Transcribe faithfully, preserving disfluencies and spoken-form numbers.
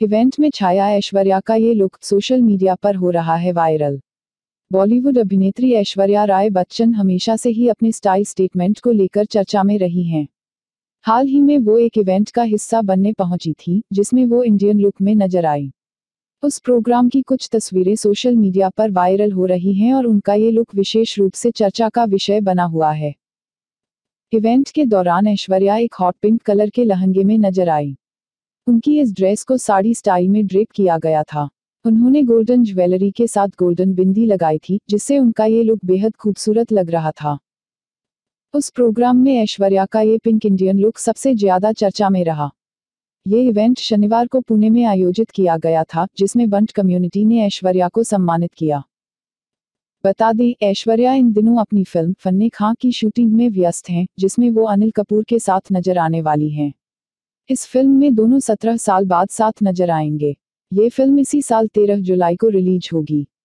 Event में छाया ऐश्वर्या का ये लुक सोशल मीडिया पर हो रहा है वायरल। बॉलीवुड अभिनेत्री ऐश्वर्या राय बच्चन हमेशा से ही अपने स्टाइल स्टेटमेंट को लेकर चर्चा में रही हैं। हाल ही में वो एक इवेंट का हिस्सा बनने पहुंची थी, जिसमें वो इंडियन लुक में नजर आई। उस प्रोग्राम की कुछ तस्वीरें सोशल मीडिया पर वायरल हो रही हैं और उनका ये लुक विशेष रूप से चर्चा का विषय बना हुआ है। इवेंट के दौरान ऐश्वर्या एक हॉट पिंक कलर के लहंगे में नजर आई। उनकी इस ड्रेस को साड़ी स्टाइल में ड्रेप किया गया था। उन्होंने गोल्डन ज्वेलरी के साथ गोल्डन बिंदी लगाई थी, जिससे उनका ये लुक बेहद खूबसूरत लग रहा था। उस प्रोग्राम में ऐश्वर्या का ये पिंक इंडियन लुक सबसे ज्यादा चर्चा में रहा। ये इवेंट शनिवार को पुणे में आयोजित किया गया था, जिसमें बंट कम्युनिटी ने ऐश्वर्या को सम्मानित किया। बता दें, ऐश्वर्या इन दिनों अपनी फिल्म फन्ने खां की शूटिंग में व्यस्त हैं, जिसमें वो अनिल कपूर के साथ नजर आने वाली हैं। इस फिल्म में दोनों सत्रह साल बाद साथ नजर आएंगे। ये फिल्म इसी साल तेरह जुलाई को रिलीज होगी।